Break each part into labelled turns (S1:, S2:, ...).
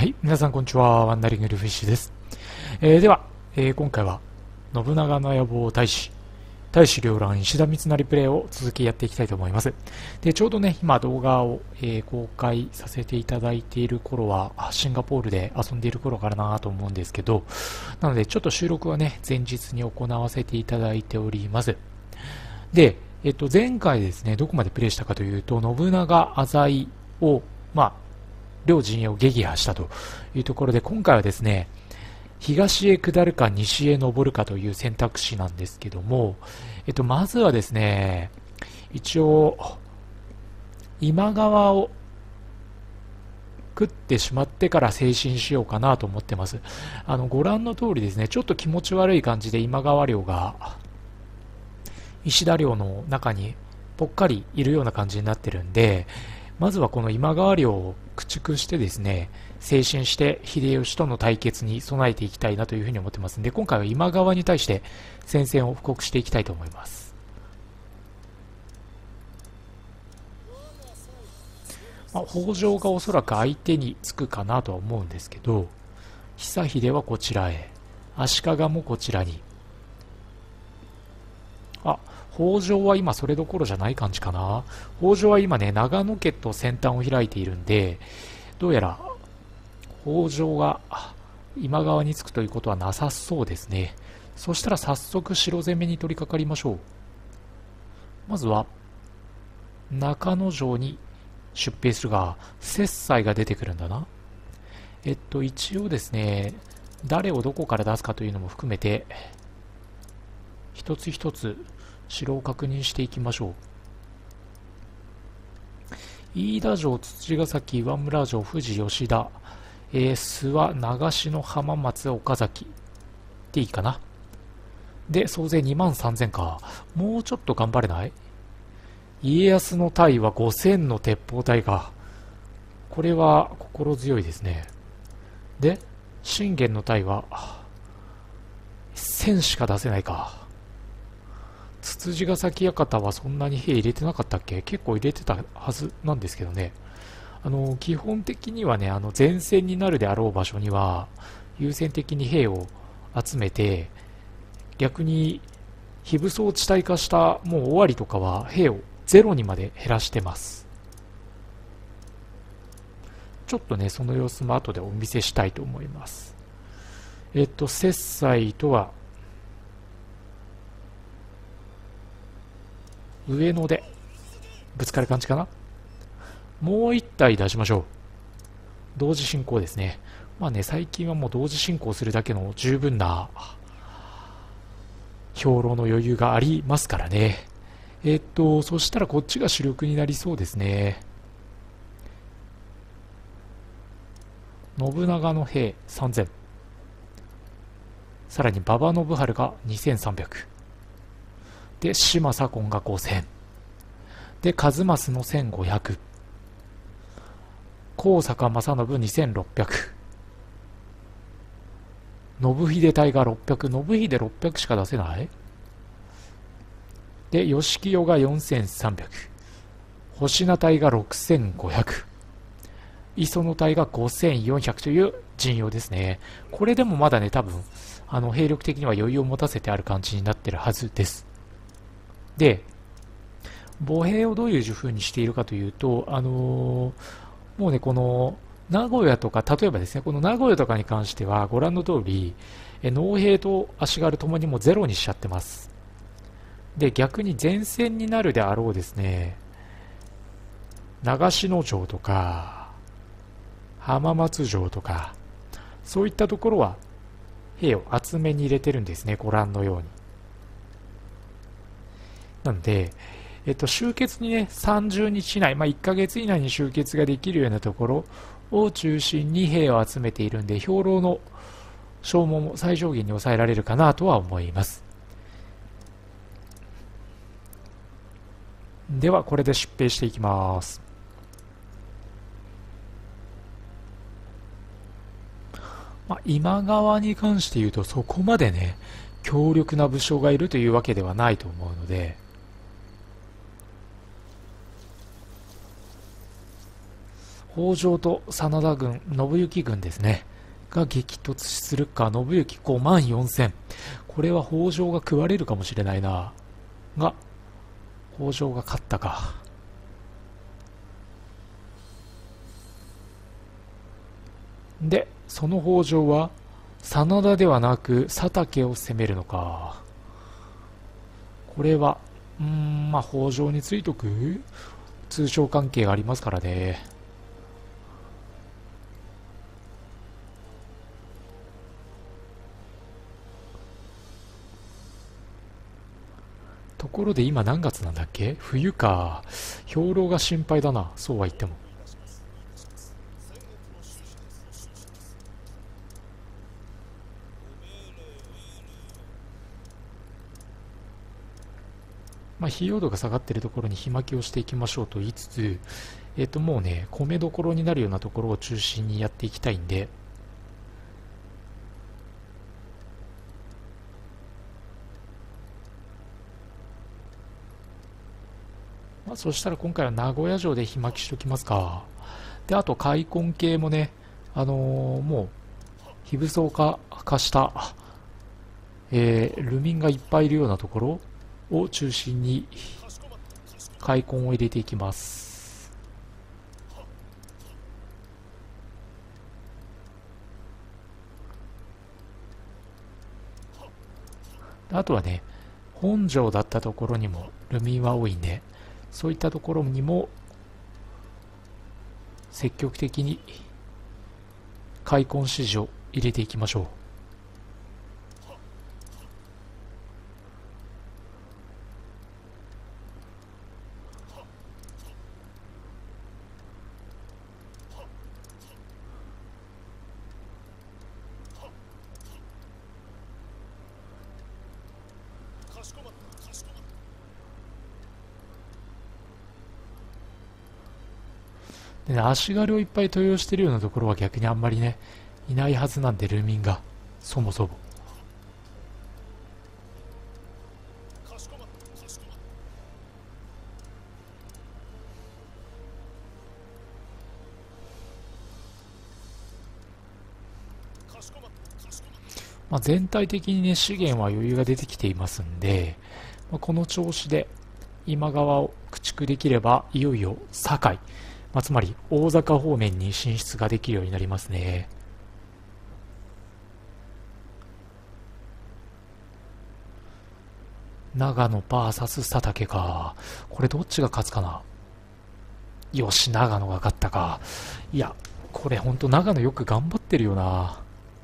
S1: はい、皆さんこんにちは。ワンダリングルフィッシュです。では、今回は信長の野望大使両乱石田三成プレイを続きやっていきたいと思います。で、ちょうどね、今動画を、公開させていただいている頃は、シンガポールで遊んでいる頃からなと思うんですけど、なのでちょっと収録はね、前日に行わせていただいております。で、前回ですね、どこまでプレイしたかというと、信長、浅井を、両陣営を撃破したというところで、今回はですね、東へ下るか西へ登るかという選択肢なんですけども、まずはですね、一応、今川を食ってしまってから前進しようかなと思ってます。ご覧の通りですね、ちょっと気持ち悪い感じで今川領が石田領の中にぽっかりいるような感じになってるんで、まずはこの今川領を駆逐してですね、前進して秀吉との対決に備えていきたいなというふうに思ってますので、今回は今川に対して戦線を布告していきたいと思います。北条がおそらく相手につくかなとは思うんですけど、久秀はこちらへ、足利もこちらに。北条は今それどころじゃない感じかな。北条は今ね、長野家と先端を開いているんで、どうやら北条が今川につくということはなさそうですね。そしたら早速城攻めに取り掛かりましょう。まずは中野城に出兵するが、摂西が出てくるんだな。一応ですね、誰をどこから出すかというのも含めて、一つ一つ城を確認していきましょう。飯田城、土ヶ崎、岩村城、富士、吉田、諏訪、長篠、浜松、岡崎でいいかな。で、総勢23000か。もうちょっと頑張れない？家康の隊は5000の鉄砲隊か。これは心強いですね。で、信玄の隊は1000しか出せないか。つつじが先館はそんなに兵入れてなかったっけ？結構入れてたはずなんですけどね。基本的にはね、前線になるであろう場所には優先的に兵を集めて、逆に非武装地帯化したもう終わりとかは兵をゼロにまで減らしてます。ちょっとね、その様子も後でお見せしたいと思います。摂西とは上野でぶつかる感じかな。もう一体出しましょう。同時進行ですね。最近はもう同時進行するだけの十分な兵糧の余裕がありますからね。そしたらこっちが主力になりそうですね。信長の兵3000、さらに馬場信春が2300で、島左近が5000で、数正の1500、高坂正信2600、信秀隊が600、信秀600しか出せない。で、義清が4300、星名隊が6500、磯野隊が5400という陣容ですね。これでもまだね、多分兵力的には余裕を持たせてある感じになってるはずです。で、歩兵をどういう風にしているかというと、もうね、この名古屋とか、例えばですね、この名古屋とかに関してはご覧の通り、農兵と足軽ともにもゼロにしちゃってます。で、逆に前線になるであろうですね、長篠城とか浜松城とか、そういったところは兵を厚めに入れてるんですね、ご覧のように。なので、集結にね、30日以内、1ヶ月以内に集結ができるようなところを中心に兵を集めているんで、兵糧の消耗も最小限に抑えられるかなとは思います。では、これで出兵していきます。今川に関して言うと、そこまでね、強力な武将がいるというわけではないと思うので、 北条と真田軍、信行軍ですね。が激突するか。信行54000。これは北条が食われるかもしれないな。が、北条が勝ったか。で、その北条は、真田ではなく、佐竹を攻めるのか。これは、まあ、北条についとく通商関係がありますからね。ところで今何月なんだっけ？冬か。兵糧が心配だな。そうは言っても。まあ、費用度が下がっているところに火巻きをしていきましょうと言いつつ、もうね、米どころになるようなところを中心にやっていきたいんで、まあ、そしたら今回は名古屋城で火巻きしときますか。で、あと開墾系もね、もう、非武装化した、ルミンがいっぱいいるようなところを中心に開墾を入れていきます。あとはね、本城だったところにもルミンは多いんで、そういったところにも積極的に開墾指示を入れていきましょう。でね、足軽をいっぱい登用しているようなところは逆にあんまりね、いないはずなんで、ルミンが。そもそも。まあ、全体的にね、資源は余裕が出てきていますんで、まあ、この調子で今川を駆逐できれば、いよいよ堺、まあ、つまり大阪方面に進出ができるようになりますね。長野 VS 佐竹か。これどっちが勝つかな。よし、長野が勝ったか。いや、これほんと長野よく頑張ってるよな。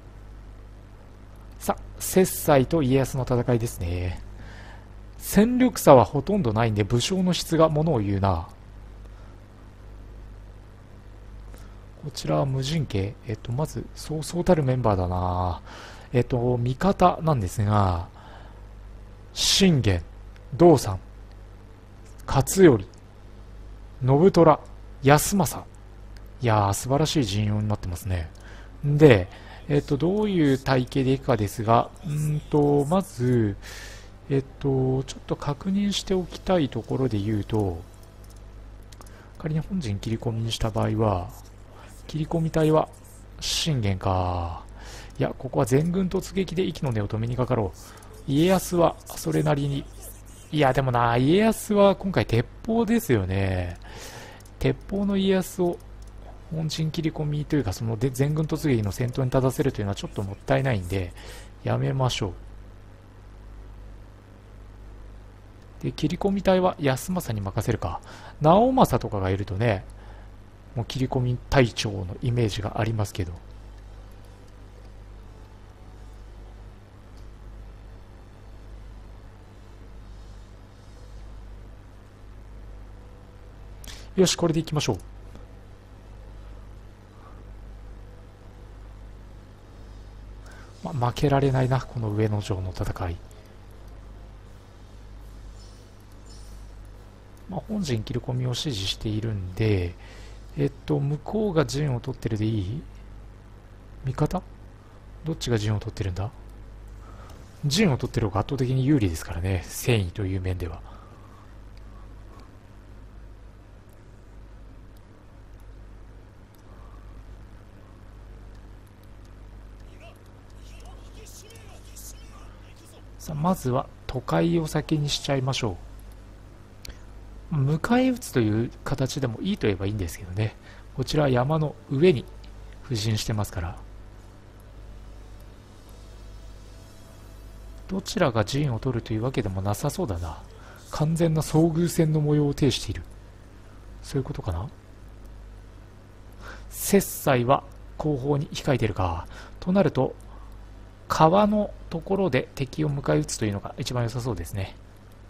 S1: さあ、摂津と家康の戦いですね。戦力差はほとんどないんで、武将の質がものを言うな。こちらは無人家。まず、そうそうたるメンバーだな。味方なんですが、信玄、道三、勝頼、信虎、康政。いやー、素晴らしい陣容になってますね。で、どういう体系でいくかですが、まず、ちょっと確認しておきたいところで言うと、仮に本陣切り込みにした場合は、切り込み隊は信玄か。いや、ここは全軍突撃で息の根を止めにかかろう。家康はそれなりに。いや、でもな、家康は今回鉄砲ですよね。鉄砲の家康を本陣切り込みというか、その全軍突撃の先頭に立たせるというのはちょっともったいないんで、やめましょう。で、切り込み隊は康政に任せるか。直政とかがいるとね、もう切り込み隊長のイメージがありますけど。よし、これでいきましょう。負けられないな、この上野城の戦い。本陣切り込みを指示しているんで、向こうが陣を取ってるでいい？味方？どっちが陣を取ってるんだ？陣を取ってる方が圧倒的に有利ですからね、戦意という面では。 さあまずは都会を先にしちゃいましょう。迎え撃つという形でもいいと言えばいいんですけどね。こちらは山の上に布陣してますから、どちらが陣を取るというわけでもなさそうだな。完全な遭遇戦の模様を呈している。そういうことかな。切磋は後方に控えているか。となると川のところで敵を迎え撃つというのが一番良さそうですね。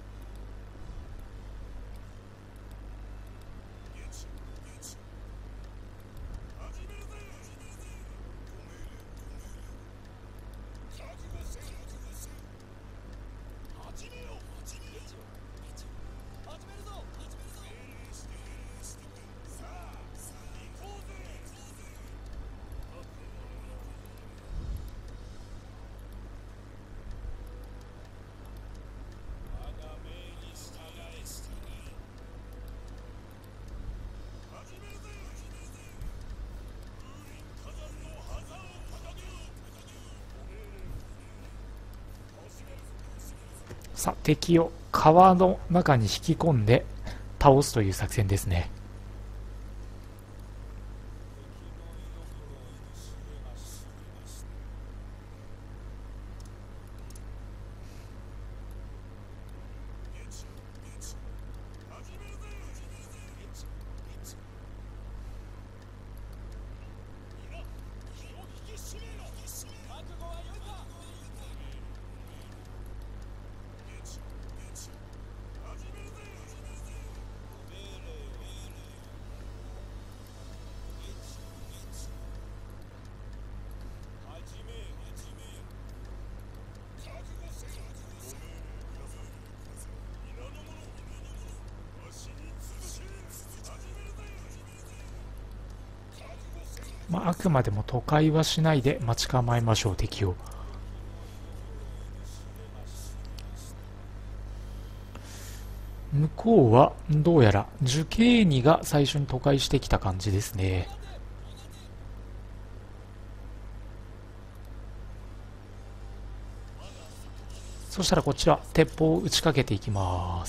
S1: さあ敵を川の中に引き込んで倒すという作戦ですね。あくまでも都会はしないで待ち構えましょう、敵を。向こうはどうやら樹形2が最初に都会してきた感じですね。そしたらこちら鉄砲を打ちかけていきます。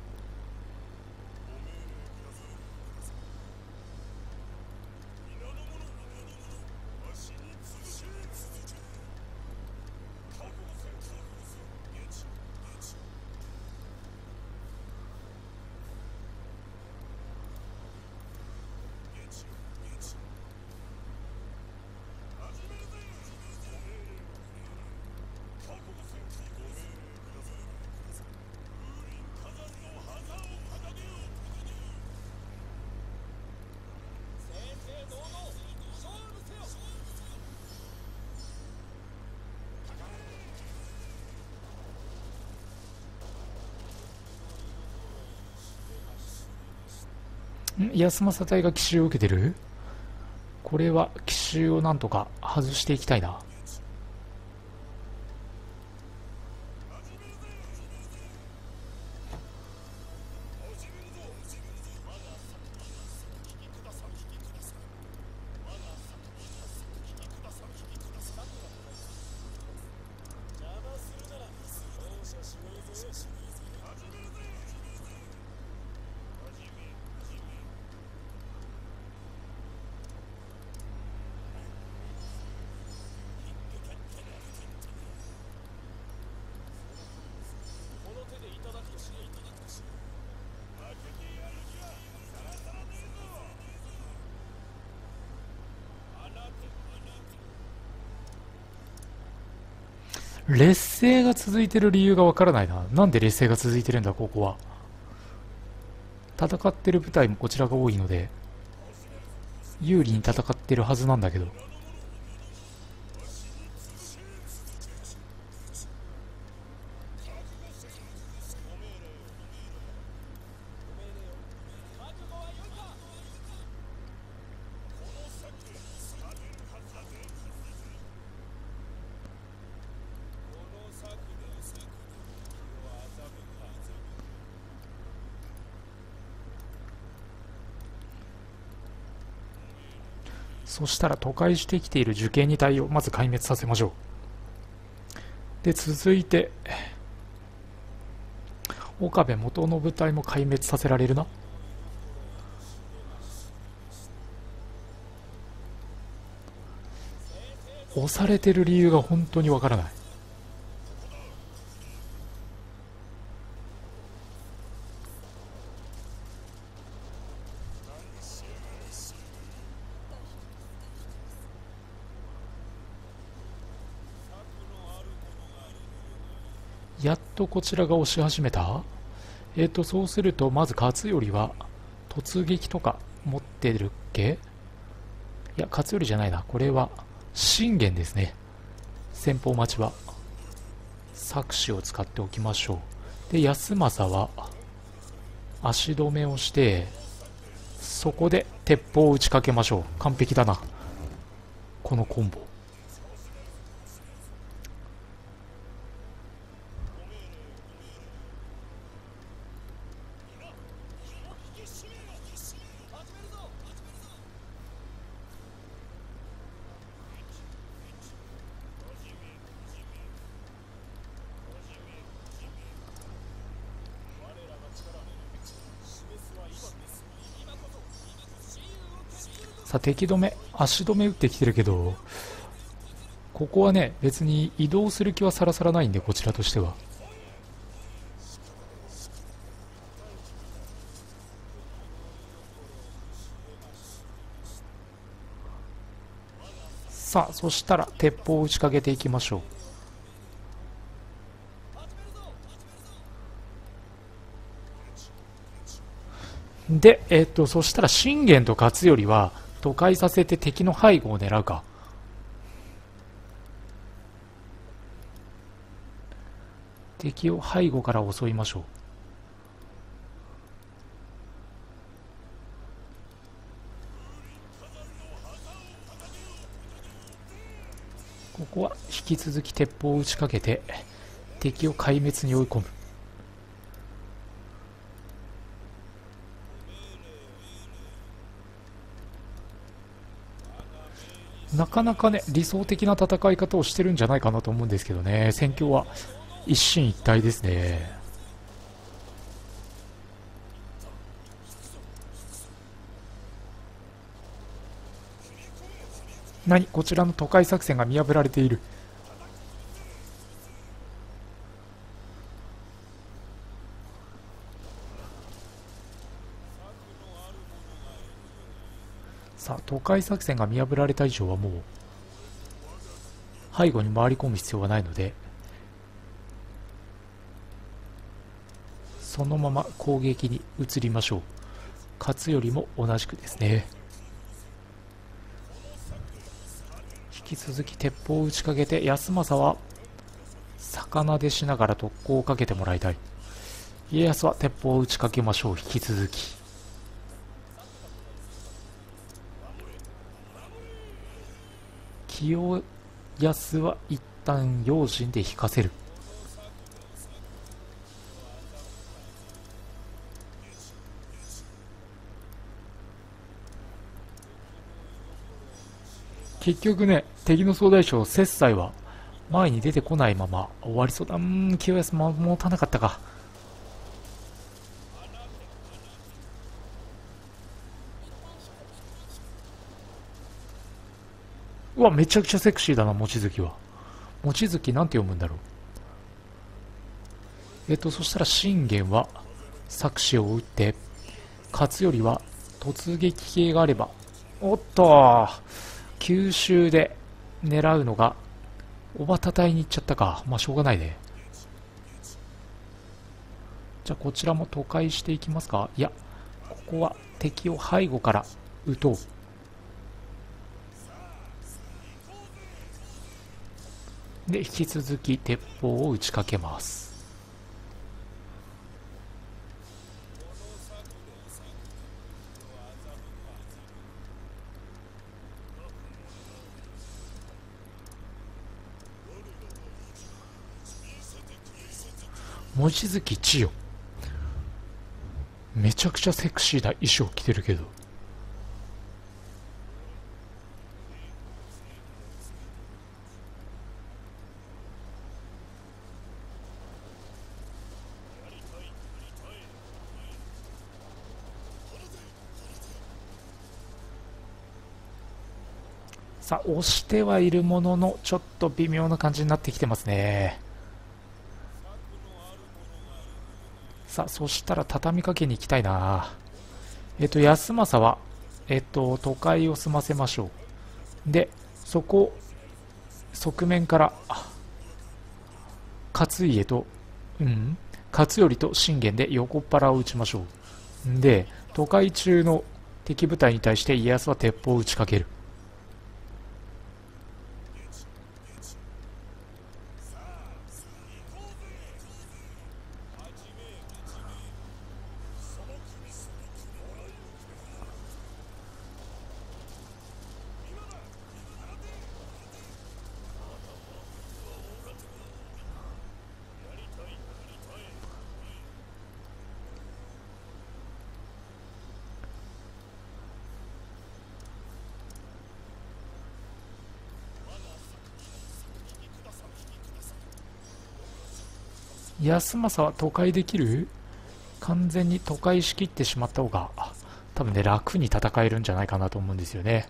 S1: 安政隊が奇襲を受けてる。これは奇襲をなんとか外していきたいな。劣勢が続いてる理由がわからないな。なんで劣勢が続いてるんだ、ここは。戦ってる部隊もこちらが多いので、有利に戦ってるはずなんだけど。そしたら都会してきている樹形2体をまず壊滅させましょう。 で続いて岡部元の部隊も壊滅させられるな。押されてる理由が本当にわからない。やっとこちらが押し始めた。そうするとまず勝頼は突撃とか持ってるっけ。いや勝頼じゃないな、これは信玄ですね。先方待ちは策士を使っておきましょう。で康政は足止めをして、そこで鉄砲を打ちかけましょう。完璧だなこのコンボ。さあ敵止め、足止め打ってきてるけど、ここはね別に移動する気はさらさらないんで、こちらとしては。さあそしたら鉄砲を打ちかけていきましょう。でそしたら信玄と勝頼は都会させて敵の背後を狙うか。敵を背後から襲いましょう。ここは引き続き鉄砲を打ちかけて敵を壊滅に追い込む。なかなかね理想的な戦い方をしてるんじゃないかなと思うんですけどね。戦況は一進一退ですね。何、こちらの都会作戦が見破られている。さあ都会作戦が見破られた以上はもう背後に回り込む必要はないので、そのまま攻撃に移りましょう。勝頼も同じくですね。引き続き鉄砲を打ちかけて、康政は魚でしながら特攻をかけてもらいたい。家康は鉄砲を打ちかけましょう。引き続き清康は一旦用心で引かせる。結局ね敵の総大将摂西は前に出てこないまま終わりそうだ。清康も持たなかったか。うわめちゃくちゃセクシーだな望月は。望月なんて読むんだろう。そしたら信玄は策士を打って、勝頼は突撃系があれば、おっと九州で狙うのがおばたたいに行っちゃったか。まあしょうがないね。じゃあこちらも都会していきますか。いやここは敵を背後から撃とう。で引き続き鉄砲を打ちかけます。望月千代めちゃくちゃセクシーな衣装着てるけど、 さあ押してはいるもののちょっと微妙な感じになってきてますね。さあそしたら畳みかけに行きたいな。安政は都会を済ませましょう。でそこ側面から勝家と勝頼と信玄で横っ腹を打ちましょう。で都会中の敵部隊に対して家康は鉄砲を打ちかける。安政は都会できる？完全に都会仕切ってしまった方が多分ね楽に戦えるんじゃないかなと思うんですよね。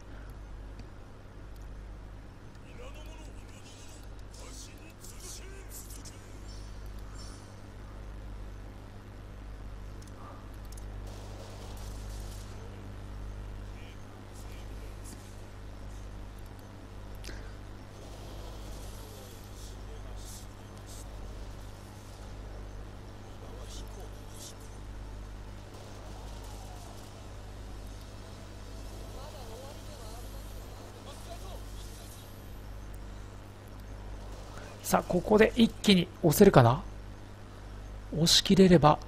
S1: さあここで一気に押せるかな。押し切れれば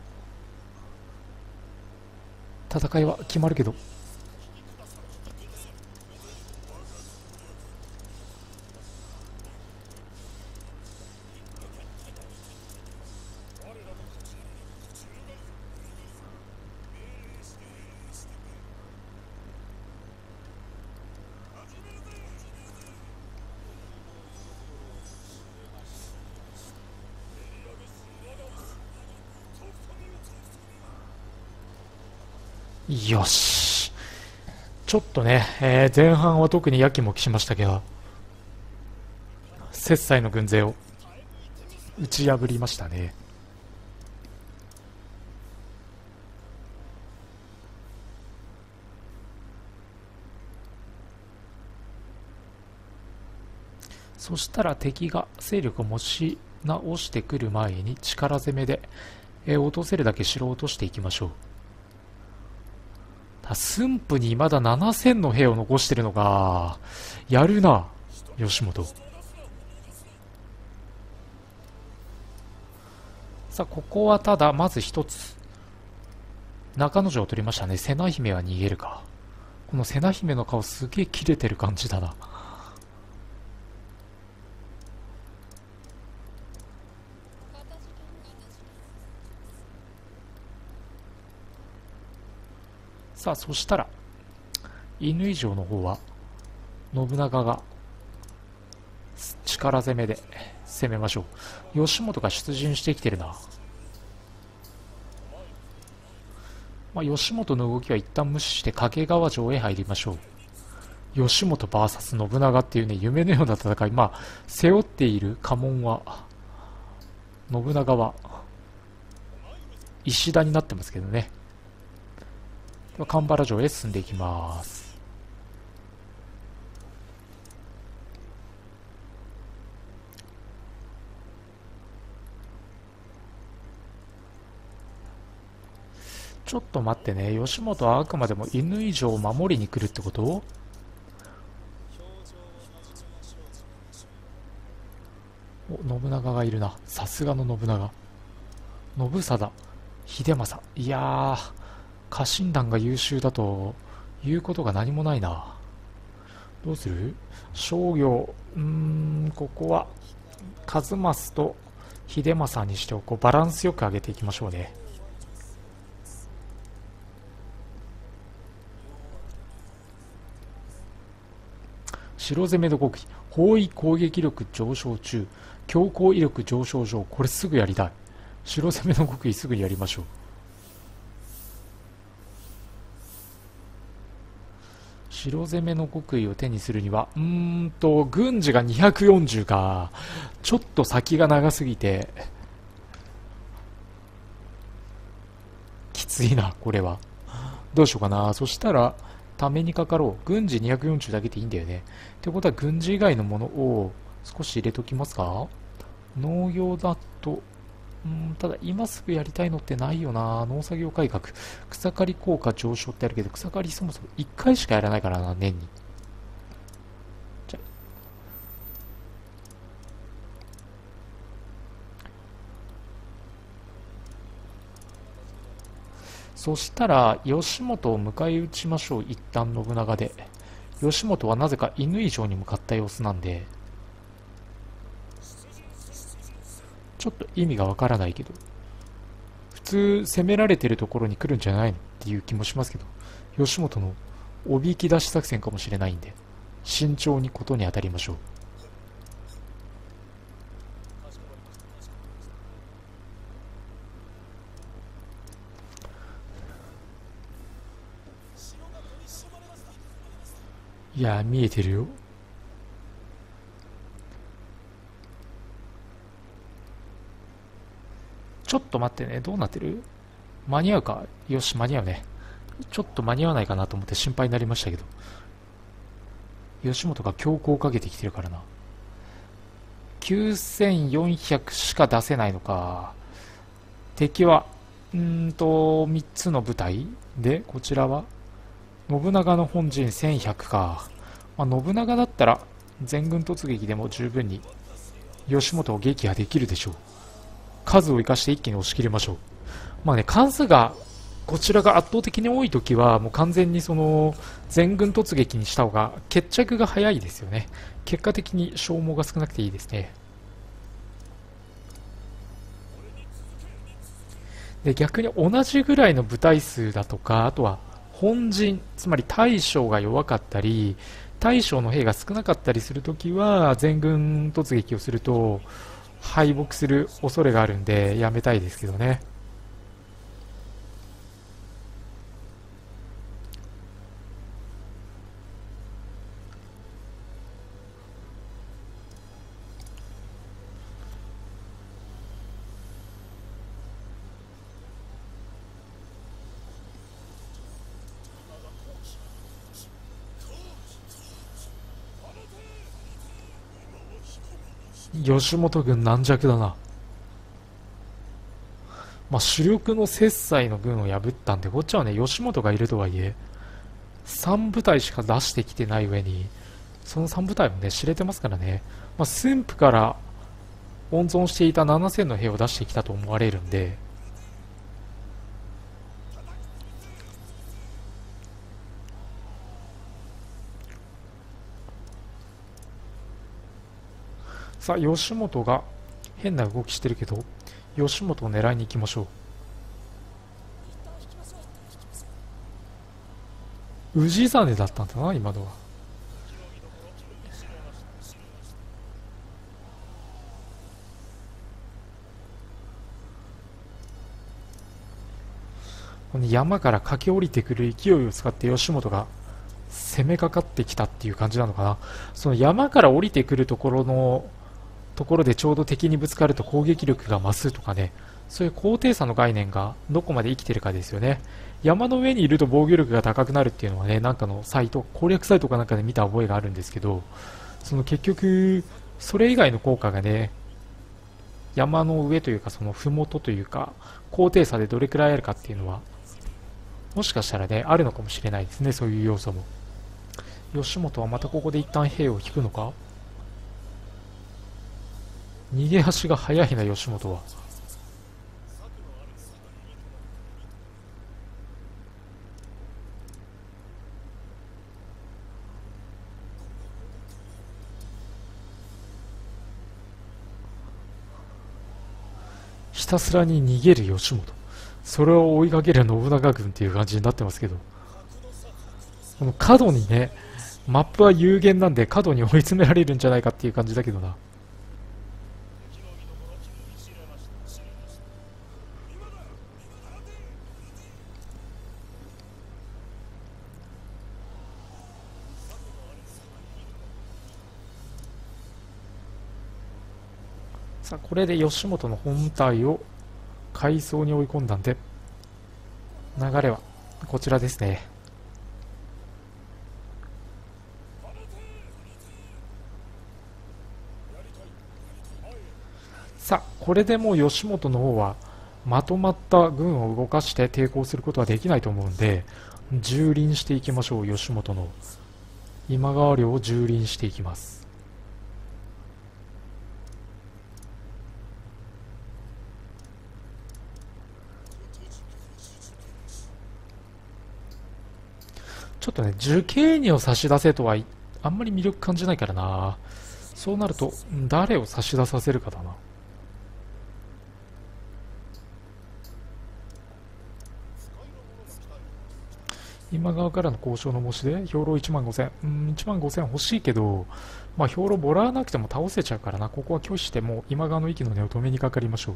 S1: 戦いは決まるけど。よし。ちょっとね、前半は特にやきもきしましたけど、摂西の軍勢を打ち破りましたね。そしたら敵が勢力を持ち直してくる前に力攻めで、落とせるだけ城を落としていきましょう。駿府にまだ7000の兵を残してるのがやるな吉本。さあここはただまず一つ中之条を取りましたね。瀬名姫は逃げるか。この瀬名姫の顔すげえ切れてる感じだな。さあそしたら犬以上の方は信長が力攻めで攻めましょう。吉本が出陣してきてるな。吉本の動きは一旦無視して掛川城へ入りましょう。吉本 VS 信長っていうね夢のような戦い。背負っている家紋は信長は石田になってますけどね。神原城へ進んでいきます。ちょっと待ってね。吉本はあくまでも乾城を守りに来るってこと？信長がいるな。さすがの信長。信貞、秀政。いやー、家臣団が優秀だということが何もないな。どうする？商業、ここは数正と秀政にしておこう。バランスよく上げていきましょうね。城攻めの極意、包囲攻撃力上昇中、強攻威力上昇上。これすぐやりたい。城攻めの極意すぐにやりましょう。 城攻めの極意を手にするには、軍事が240か。ちょっと先が長すぎて、きついな、これは。どうしようかな。そしたら、ためにかかろう。軍事240だけでいいんだよね。ってことは、軍事以外のものを少し入れときますか。農業だと、ただ今すぐやりたいのってないよな。農作業改革。草刈り効果上昇ってあるけど、草刈りそもそも1回しかやらないからな、年に。じゃそしたら、吉本を迎え撃ちましょう。一旦信長で。吉本はなぜか犬以上に向かった様子なんで、ちょっと意味がわからないけど、普通攻められてるところに来るんじゃないのっていう気もしますけど、吉本のおびき出し作戦かもしれないんで、慎重にことに当たりましょう。いやー、見えてるよ。ちょっと待ってね、どうなってる？間に合うか？よし、間に合うね。ちょっと間に合わないかなと思って心配になりましたけど、吉本が強行をかけてきてるからな。9400しか出せないのか。敵は、3つの部隊で、こちらは、信長の本陣1100か。まあ、信長だったら、全軍突撃でも十分に吉本を撃破できるでしょう。数を生かして一気に押し切りましょう。まあね、関数がこちらが圧倒的に多いときは、もう完全にその全軍突撃にした方が決着が早いですよね。結果的に消耗が少なくていいですね。で、逆に同じぐらいの部隊数だとか、あとは本陣、つまり大将が弱かったり、大将の兵が少なかったりするときは、全軍突撃をすると敗北する恐れがあるんで、やめたいですけどね。吉本軍軟弱だな。まあ、主力の摂西の軍を破ったんで、こっちはね、吉本がいるとはいえ、3部隊しか出してきてない上に、その3部隊もね、知れてますからね。まあ、駿府から温存していた7000の兵を出してきたと思われるんで、さあ、吉本が変な動きしてるけど、吉本を狙いに行きましょう。氏真だったんだな、今のは。この山から駆け下りてくる勢いを使って吉本が攻めかかってきたっていう感じなのかな。その山から降りてくるところでちょうど敵にぶつかると攻撃力が増すとかね、そういう高低差の概念がどこまで生きてるかですよね。山の上にいると防御力が高くなるっていうのはね、なんかのサイト、攻略サイトかなんかで見た覚えがあるんですけど、その結局、それ以外の効果がね、山の上というかその麓というか、高低差でどれくらいあるかっていうのは、もしかしたらね、あるのかもしれないですね、そういう要素も。吉本はまたここで一旦兵を引くのか？逃げ足が速いな、吉本は。ひたすらに逃げる吉本。それを追いかける信長軍っていう感じになってますけど、この角にね、マップは有限なんで角に追い詰められるんじゃないかっていう感じだけどな。 さあこれで吉本の本体を階層に追い込んだんで、流れはこちらですね。さあこれでもう吉本の方はまとまった軍を動かして抵抗することはできないと思うんで、蹂躙していきましょう。吉本の今川領を蹂躙していきます。ちょっとね、受刑人を差し出せとはあんまり魅力感じないからな。そうなると誰を差し出させるかだな。今側からの交渉の申し出、兵糧1万5000、1万5000欲しいけど、まあ、兵糧もらわなくても倒せちゃうからな。ここは拒否して、もう今側の息の根を止めにかかりましょう。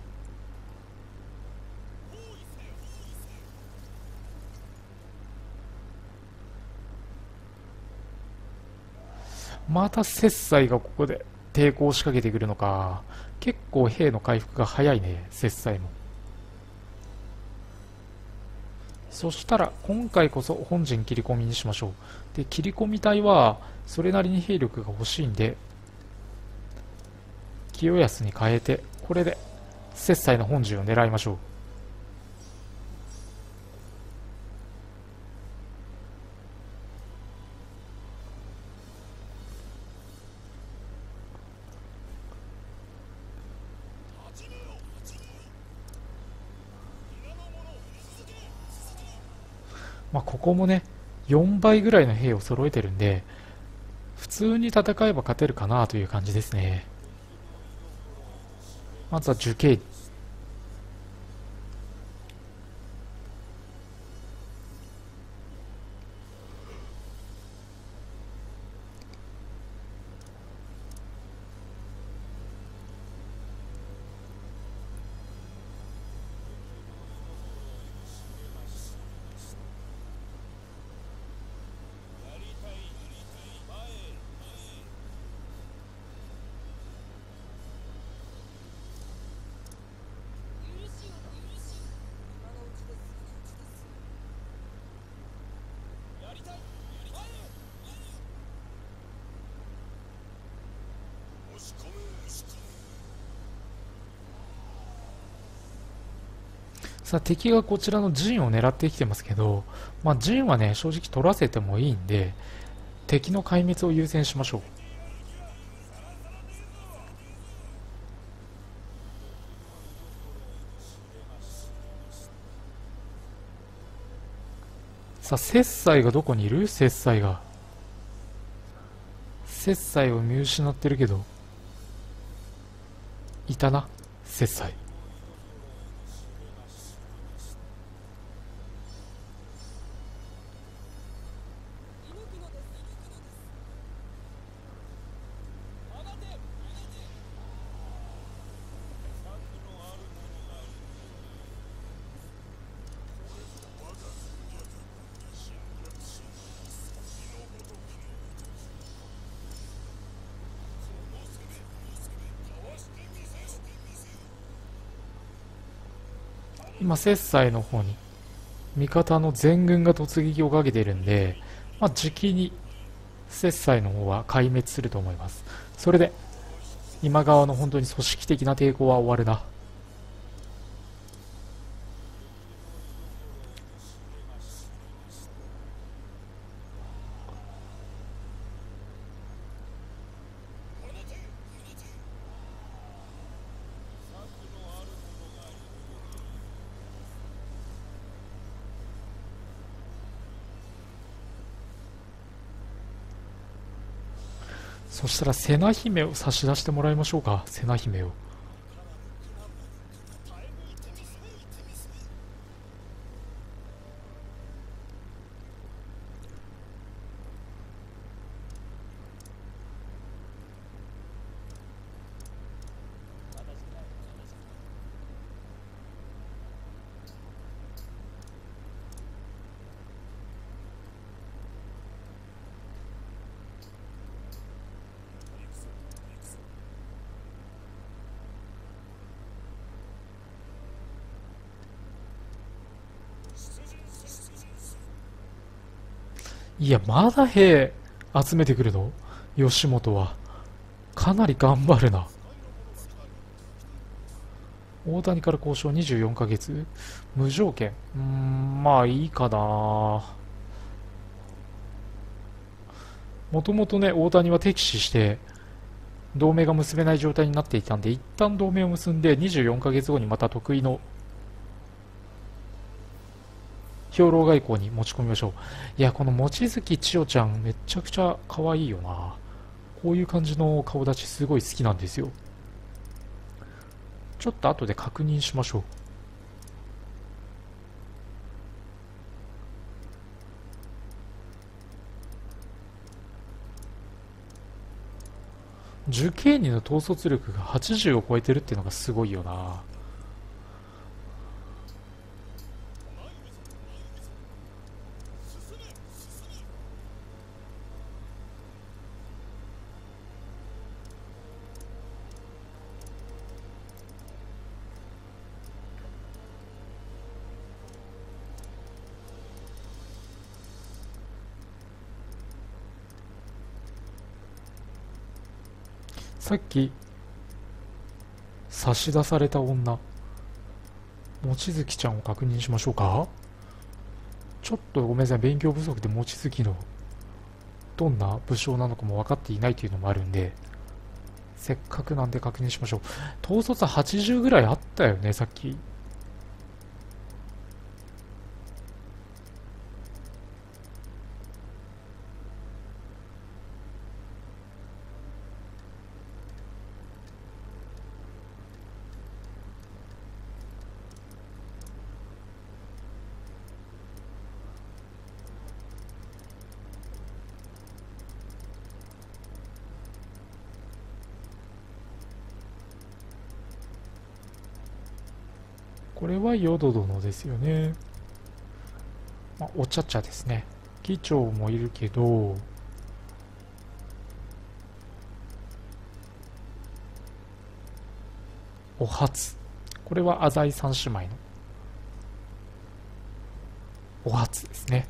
S1: また摂政がここで抵抗を仕掛けてくるのか。結構兵の回復が早いね、摂政も。そしたら今回こそ本陣切り込みにしましょう。で切り込み隊はそれなりに兵力が欲しいんで、清康に変えて、これで摂政の本陣を狙いましょう。まあ、ここもね、4倍ぐらいの兵を揃えてるんで、普通に戦えば勝てるかなという感じですね。まずは受刑。さあ敵がこちらの陣を狙ってきてますけど、まあ、陣はね正直取らせてもいいんで、敵の壊滅を優先しましょう。さあ摂政がどこにいる？摂政が摂政を見失ってるけど、いたな、摂政。今摂政の方に味方の全軍が突撃をかけているんで、まあ、時期に摂政の方は壊滅すると思います。それで今川の本当に組織的な抵抗は終わるな。そしたら瀬名姫を差し出してもらいましょうか。瀬名姫を。 いや、まだ兵集めてくるの？吉本は。かなり頑張るな。大谷から交渉24ヶ月無条件。まあいいかな。もともとね、大谷は敵視して、同盟が結べない状態になっていたんで、一旦同盟を結んで、24ヶ月後にまた得意の兵糧外交に持ち込みましょう。いや、この望月千代ちゃん、めちゃくちゃ可愛いよな。こういう感じの顔立ちすごい好きなんですよ。ちょっと後で確認しましょう。受刑人の統率力が80を超えてるっていうのがすごいよな。さっき差し出された女、望月ちゃんを確認しましょうか。ちょっとごめんなさい、勉強不足で望月のどんな武将なのかも分かっていないというのもあるんで、せっかくなんで確認しましょう。統率80ぐらいあったよね、さっき。これは淀殿ですよね。お茶々ですね。議長もいるけど、お初。これは浅井三姉妹のお初ですね。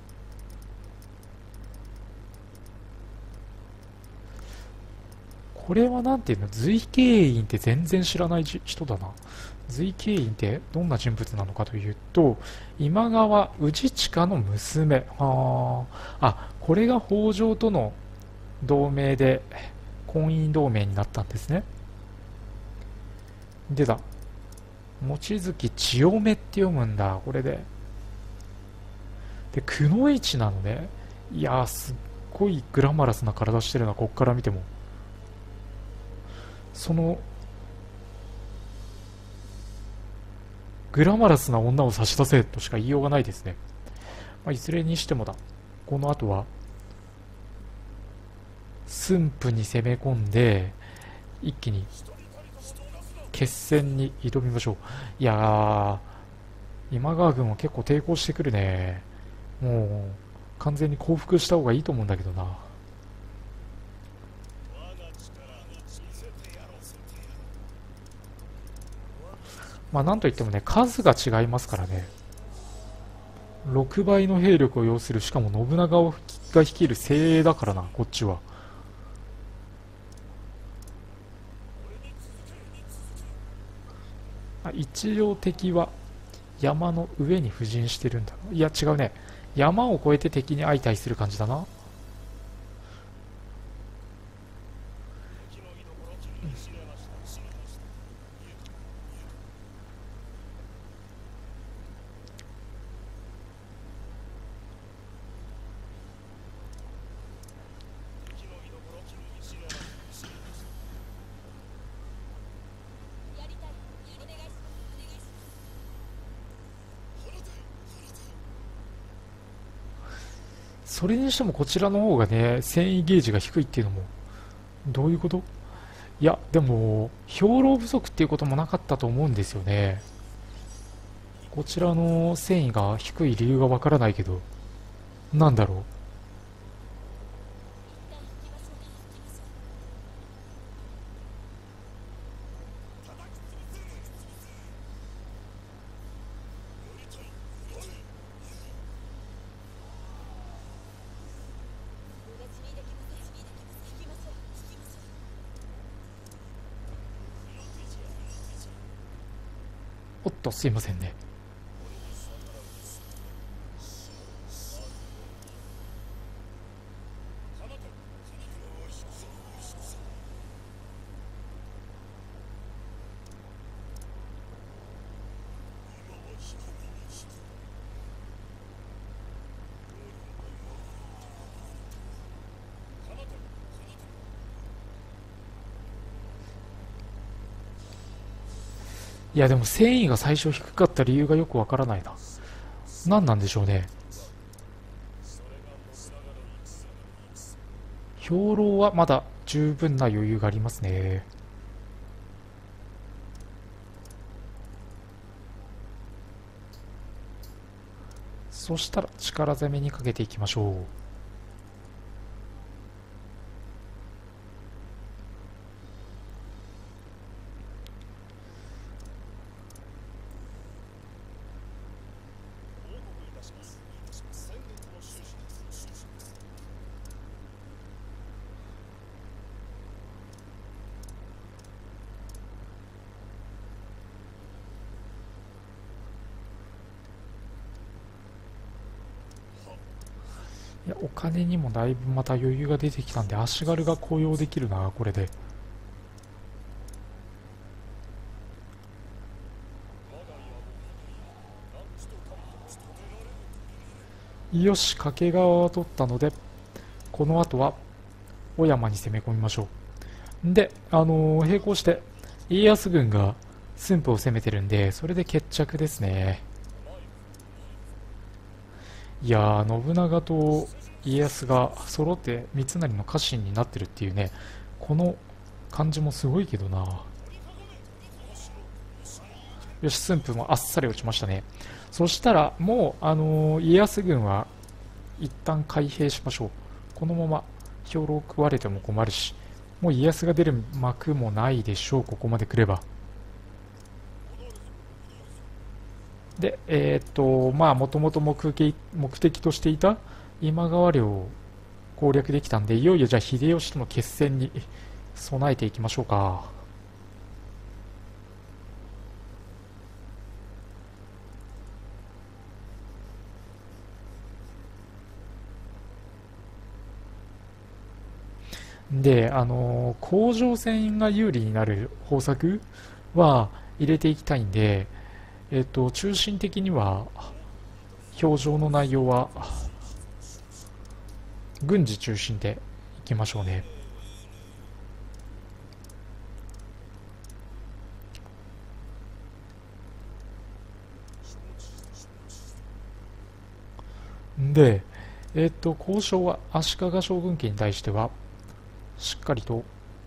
S1: これはなんていうの、随慶院って全然知らない人だな。随慶院ってどんな人物なのかというと、今川氏親の娘。これが北条との同盟で婚姻同盟になったんですね。でだ、望月千代目って読むんだ、これで。で、くのいちなのね。いやー、すっごいグラマラスな体してるな、こっから見ても。そのグラマラスな女を差し出せとしか言いようがないですね。いずれにしてもだ、この後は駿府に攻め込んで一気に決戦に挑みましょう。いやー、今川軍は結構抵抗してくるね。もう完全に降伏した方がいいと思うんだけどな。なんといってもね、数が違いますからね。6倍の兵力を要する、しかも信長が率いる精鋭だからな、こっちは。一応敵は山の上に布陣してるんだ。いや違うね、山を越えて敵に相対する感じだな。それにしてもこちらの方がね、戦意ゲージが低いっていうのもどういうこと？いやでも兵糧不足っていうこともなかったと思うんですよね。こちらの戦意が低い理由がわからないけど、なんだろう。 とすいませんね。いやでも繊維が最初低かった理由がよくわからないな。何なんでしょうね。兵糧はまだ十分な余裕がありますね。そしたら力攻めにかけていきましょう。いや、お金にもだいぶまた余裕が出てきたんで、足軽が雇用できるな、これで。よし、掛川は取ったので、この後は、小山に攻め込みましょう。で、並行して、家康軍が駿府を攻めてるんで、それで決着ですね。いやー、信長と家康が揃って三成の家臣になってるっていうね、この感じもすごいけどな。よし、駿府もあっさり落ちましたね。そしたら、もう、家康軍は一旦開閉しましょう。このまま兵糧食われても困るし、もう家康が出る幕もないでしょう、ここまで来れば。で、まあ、もともと目的としていた今川領を攻略できたんで、いよいよじゃあ秀吉との決戦に備えていきましょうか。で、甲状腺が有利になる方策は入れていきたいんで、中心的には表情の内容は軍事中心でいきましょうね。で、交渉は足利将軍家に対してはしっかりと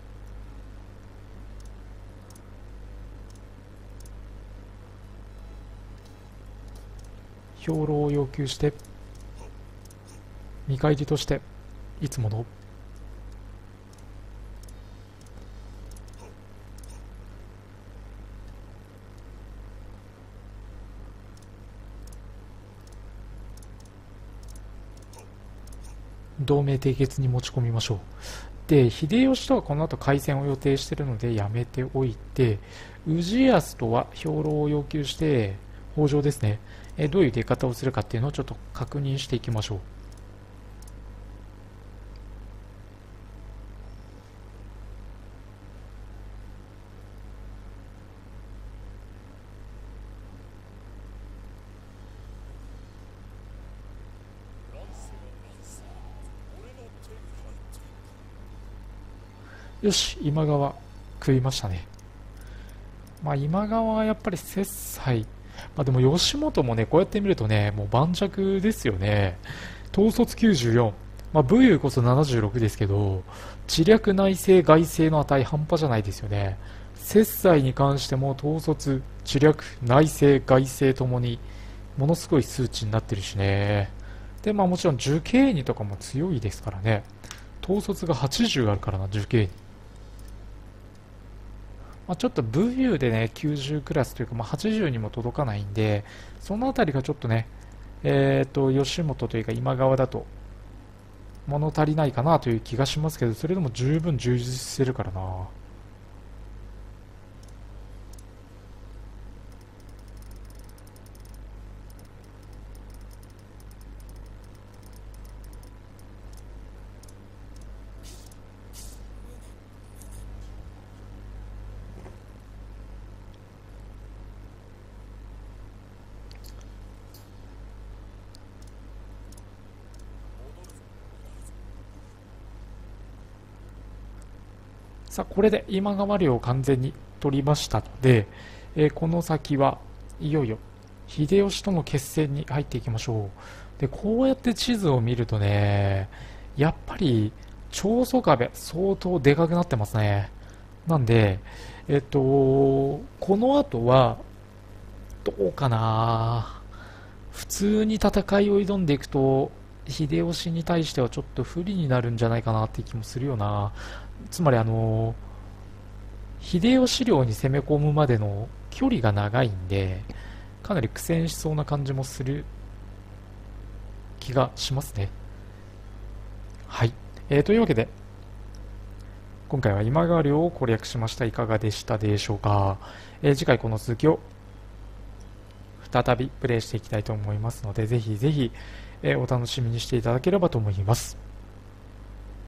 S1: 兵糧を要求して、見返りとしていつもの同盟締結に持ち込みましょう。で、秀吉とはこの後開戦を予定しているのでやめておいて、氏康とは兵糧を要求して北条ですね、どういう出方をするかっていうのをちょっと確認していきましょう。よし、今川食いましたね。まあ今川はやっぱり切磋まあでも吉本もね、こうやって見るとね、もう盤石ですよね。統率94、まあ武勇こそ76ですけど、知略内政外政の値半端じゃないですよね。切磋に関しても統率、知略、内政、外政ともにものすごい数値になってるしね。で、まあもちろん受刑にとかも強いですからね。統率が80あるからな、受刑に。まあ、ちょっと武勇でね、90クラスというか、まあ、80にも届かないんで、そのあたりがちょっとね、吉本というか今川だと物足りないかなという気がしますけど、それでも十分充実してるからな。 さあ、これで今川領を完全に取りましたので、この先はいよいよ秀吉との決戦に入っていきましょう。で、こうやって地図を見るとね、やっぱり長宗我部相当でかくなってますね。なんで、この後はどうかな。普通に戦いを挑んでいくと秀吉に対してはちょっと不利になるんじゃないかなって気もするよな。つまり秀吉領に攻め込むまでの距離が長いんで、かなり苦戦しそうな感じもする気がしますね。はい。というわけで、今回は今川領を攻略しました。いかがでしたでしょうか。次回この続きを再びプレイしていきたいと思いますので、ぜひぜひ、お楽しみにしていただければと思います。